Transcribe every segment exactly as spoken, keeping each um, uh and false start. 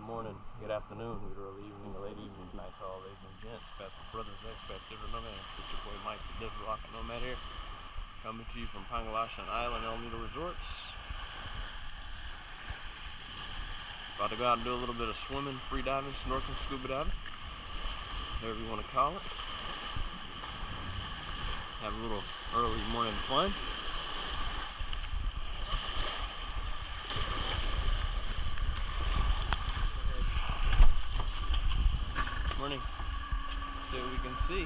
good morning, good afternoon, good early evening, or late evening, night to all ladies and gents, past brothers, expats, different nomads. It's your boy Mike, the Desert Rocket Nomad here, coming to you from Pangulasian Island, El Nido Resorts. About to go out and do a little bit of swimming, free diving, snorkeling, scuba diving, whatever you want to call it. Have a little early morning fun. Morning. See what we can see.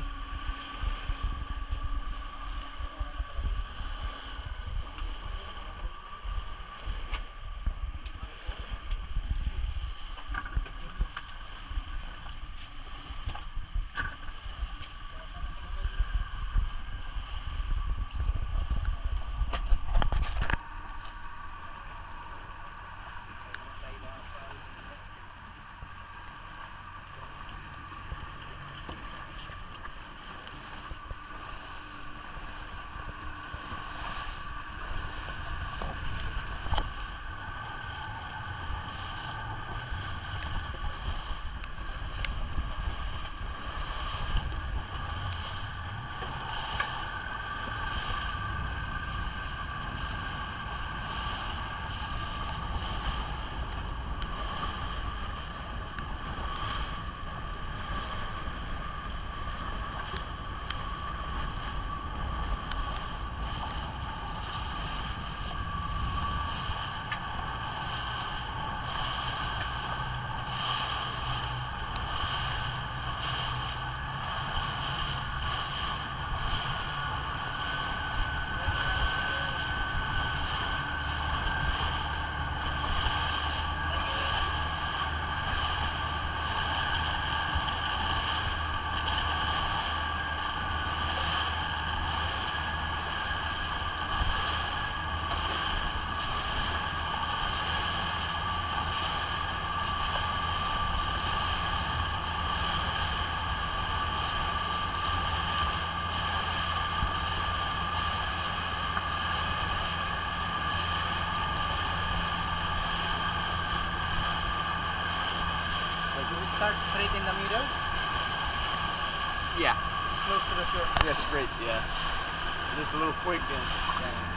Start straight in the middle? Yeah. Close to the shore? Yeah, straight, yeah. Just a little quick and... Yeah.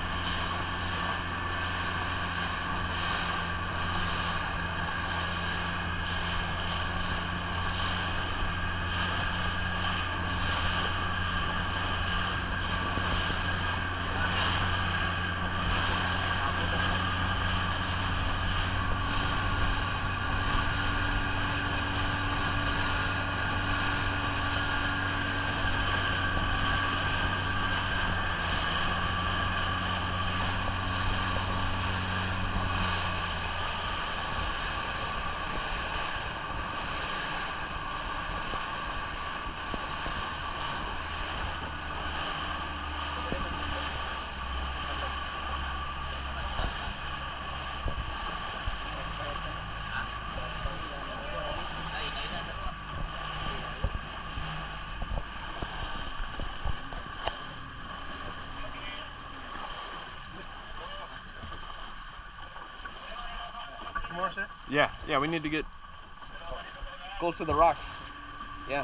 More, sir? Yeah, yeah, we need to get close to the rocks. Yeah.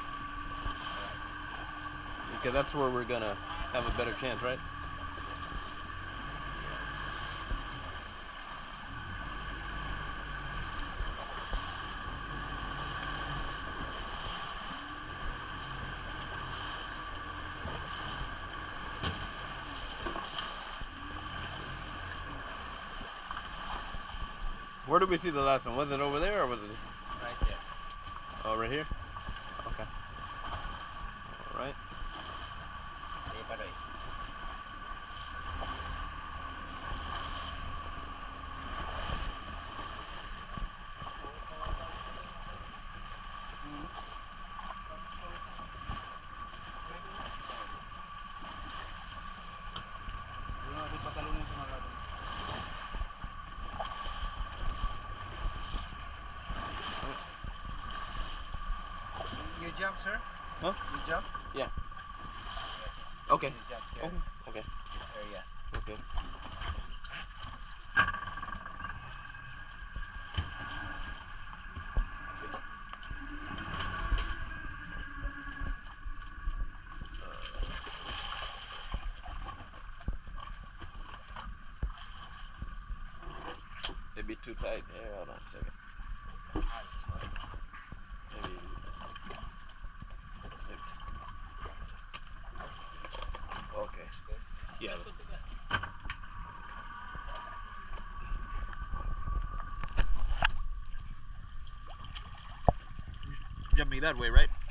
Because that's where we're gonna have a better chance, right? Where did we see the last one? Was it over there or was it? Right there. Oh, right here? Okay. Alright. You jump, sir? Huh? You jump? Yeah. Okay. You jump here. Okay. Okay. This area. Okay. be too tight. Yeah, hold on a second. Ah, that's fine. Maybe. maybe. Okay. That's good. Yeah. Jump me that way, right?